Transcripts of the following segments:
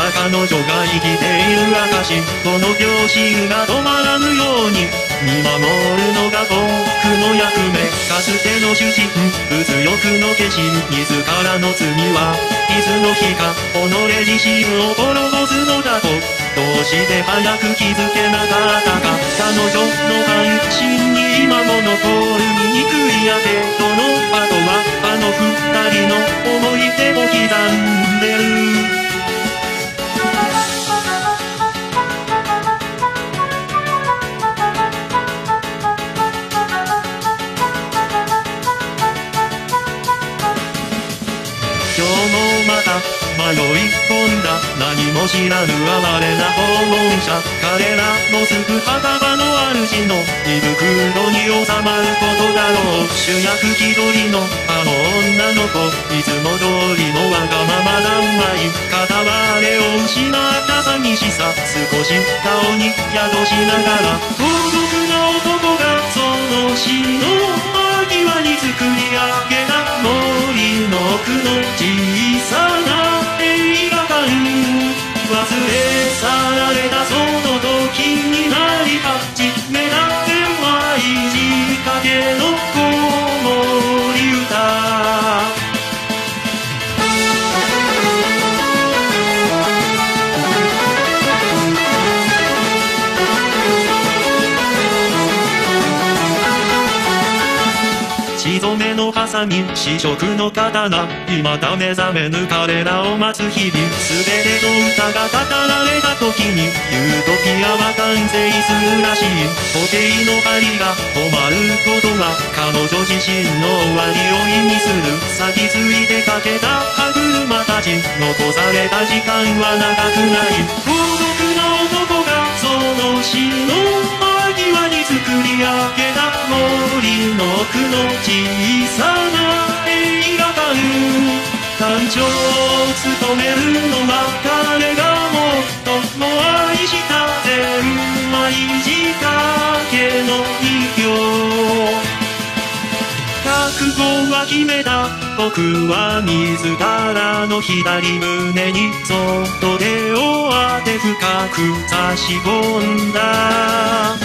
は彼女が生きている証。この秒針が止まらぬように見守るのが僕の役目。かつての主人、物欲の化身、自らの罪はいつの日か己自身を滅ぼすのだと。どうして早く気づけなかったか。彼女の半身に今も残る醜いやけどの跡はあの二人の思い出を刻んでる。今日もまた迷い込んだ何も知らぬ哀れな訪問者。彼らもすぐ墓場の主の胃袋に収まることだろう。主役気取りのあの女の子、いつも通りのわがままな舞い。片割れを失った寂しさ少し顔に宿しながら、孤独な男がその死の間際に作り上げた森の奥の小さな映画館。忘れ去られたその時になり始めた狭い仕掛けの子守歌。血染めのハサミ、試食の刀、未だ目覚めぬ彼らを待つ日々。全ての歌が語られた時にユートピアは完成するらしい。時計の針が止まることは彼女自身の終わりを意味する。先ついてかけた歯車たち、残された時間は長くない。孤独な男がその死の間際に作り上げた森の奥の小さな映画館。団長を務めるのは彼が最も愛したゼンマイ仕掛けの人形。覚悟は決めた。僕は自らの左胸にそっと手を当て深く差し込んだ。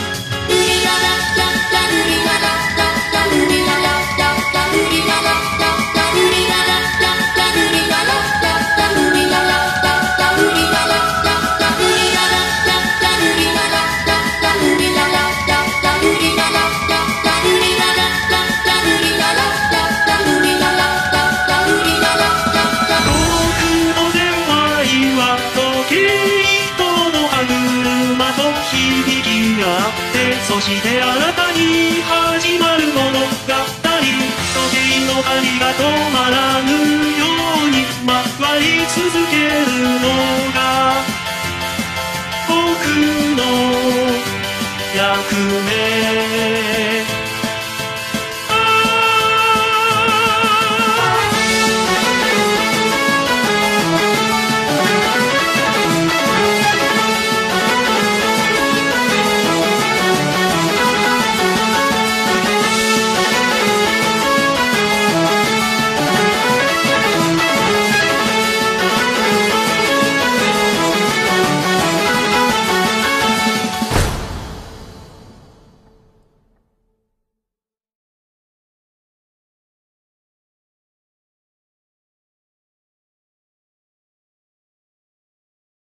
そして新たに始まる物語。時計の針が止まらぬ